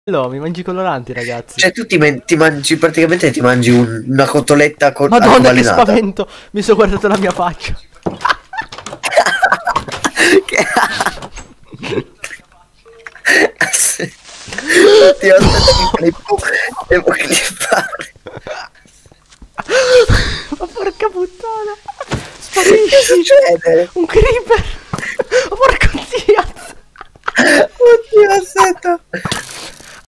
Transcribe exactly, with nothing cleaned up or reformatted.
No, mi mangi coloranti, ragazzi. Cioè tu ti, men- ti mangi, praticamente ti mangi un- una cotoletta con Madonna, che avvelenata. spavento! Mi sono guardato la mia faccia. Oddio, aspetta che clippo. Devo clippare. Ma porca puttana! Che Sparisci! succede? Un creeper! Ma porca